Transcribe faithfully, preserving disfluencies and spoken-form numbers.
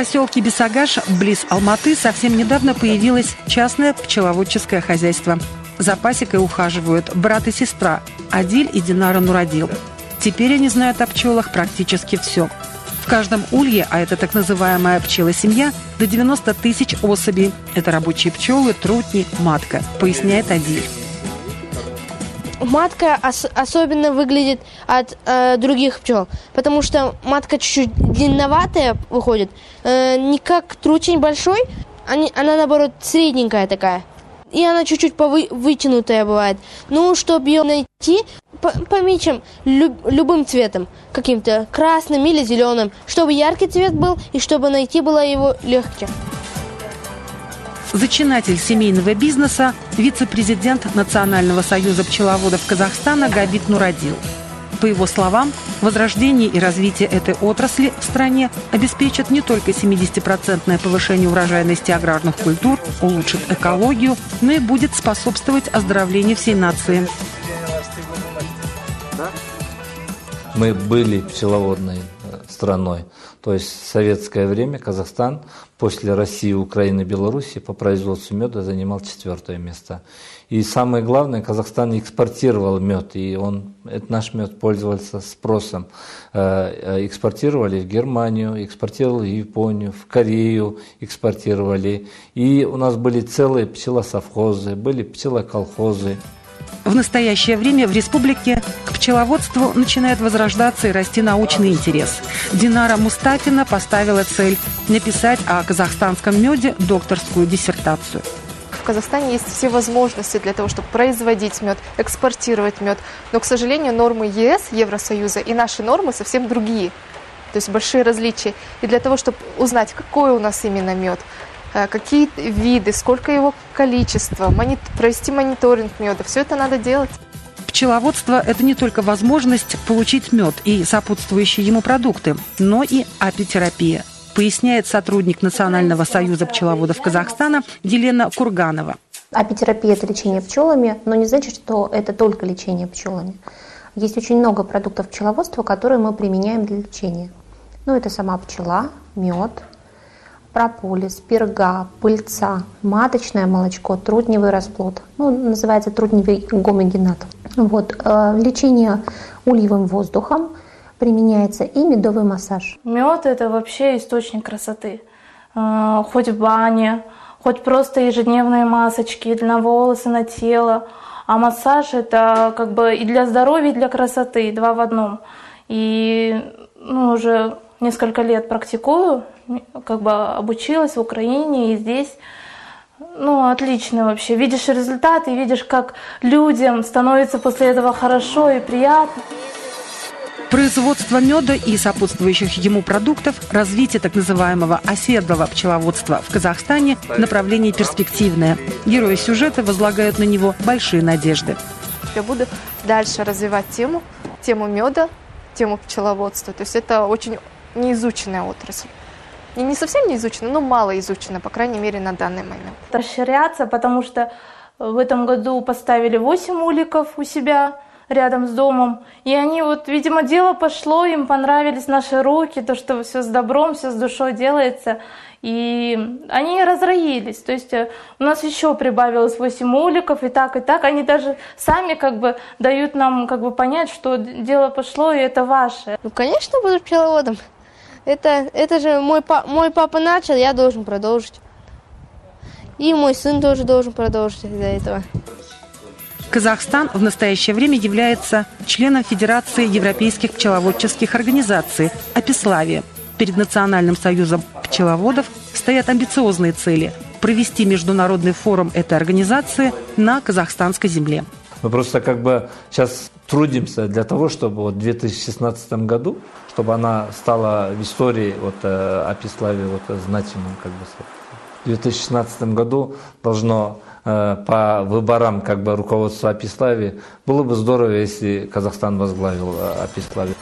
поселке Бесагаш, близ Алматы, совсем недавно появилось частное пчеловодческое хозяйство. За пасекой ухаживают брат и сестра Адиль и Динара Нурадил. Теперь они знают о пчелах практически все. В каждом улье, а это так называемая пчелосемья, до девяноста тысяч особей. Это рабочие пчелы, трутни, матка, поясняет Адиль. Матка ос- особенно выглядит от э, других пчел, потому что матка чуть-чуть длинноватая выходит, э, не как трутень большой, они, она наоборот средненькая такая. И она чуть-чуть повы- вытянутая бывает. Ну, чтобы ее найти, по- помечем люб- любым цветом, каким-то красным или зеленым, чтобы яркий цвет был и чтобы найти было его легче. Зачинатель семейного бизнеса, вице-президент Национального союза пчеловодов Казахстана Габит Нурадил. По его словам, возрождение и развитие этой отрасли в стране обеспечат не только семидесятипроцентное повышение урожайности аграрных культур, улучшит экологию, но и будет способствовать оздоровлению всей нации. Мы были пчеловодной страной. То есть в советское время Казахстан после России, Украины, Белоруссии по производству меда занимал четвертое место. И самое главное, Казахстан экспортировал мед, и он, этот наш мед пользовался спросом. Экспортировали в Германию, экспортировали в Японию, в Корею экспортировали. И у нас были целые пчелосовхозы, были пчелоколхозы. В настоящее время в республике к пчеловодству начинает возрождаться и расти научный интерес. Динара Мустафина поставила цель написать о казахстанском меде докторскую диссертацию. В Казахстане есть все возможности для того, чтобы производить мед, экспортировать мед. Но, к сожалению, нормы ЕС, Евросоюза и наши нормы совсем другие. То есть большие различия. И для того, чтобы узнать, какой у нас именно мед, какие виды, сколько его количества, мони... провести мониторинг меда. Все это надо делать. Пчеловодство – это не только возможность получить мед и сопутствующие ему продукты, но и апитерапия, поясняет сотрудник Национального союза пчеловодов Казахстана Елена Курганова. Апитерапия – это лечение пчелами, но не значит, что это только лечение пчелами. Есть очень много продуктов пчеловодства, которые мы применяем для лечения. Ну, это сама пчела, мед, прополис, перга, пыльца, маточное молочко, трутневый расплод, ну, называется трутневый гомогенат. Вот, э, лечение ульевым воздухом применяется и медовый массаж. Мед – это вообще источник красоты. Э, хоть в бане, хоть просто ежедневные масочки на волосы, на тело. А массаж – это как бы и для здоровья, и для красоты, два в одном. И ну, уже несколько лет практикую, как бы обучилась в Украине и здесь. Ну, отлично вообще. Видишь результаты, видишь, как людям становится после этого хорошо и приятно. Производство меда и сопутствующих ему продуктов, развитие так называемого оседлого пчеловодства в Казахстане – направление перспективное. Герои сюжета возлагают на него большие надежды. Я буду дальше развивать тему, тему меда, тему пчеловодства. То есть это очень неизученная отрасль. И не совсем не изучена, но мало изучена, по крайней мере, на данный момент. Расширяться, потому что в этом году поставили восемь уликов у себя рядом с домом. И они вот, видимо, дело пошло, им понравились наши руки, то, что все с добром, все с душой делается. И они разроились. То есть у нас еще прибавилось восемь уликов, и так, и так. Они даже сами как бы дают нам как бы понять, что дело пошло, и это ваше. Ну, конечно, буду пчеловодом. Это, это же мой, па, мой папа начал, я должен продолжить. И мой сын тоже должен продолжить из-за этого. Казахстан в настоящее время является членом Федерации европейских пчеловодческих организаций «Апиславия». Перед Национальным союзом пчеловодов стоят амбициозные цели – провести международный форум этой организации на казахстанской земле. Мы просто как бы сейчас трудимся для того, чтобы вот в две тысячи шестнадцатом году, чтобы она стала в истории вот, э, Апиславии вот, значимым. Как бы. В две тысячи шестнадцатом году должно э, по выборам как бы, руководства Апиславии, было бы здорово, если Казахстан возглавил э, Апиславию.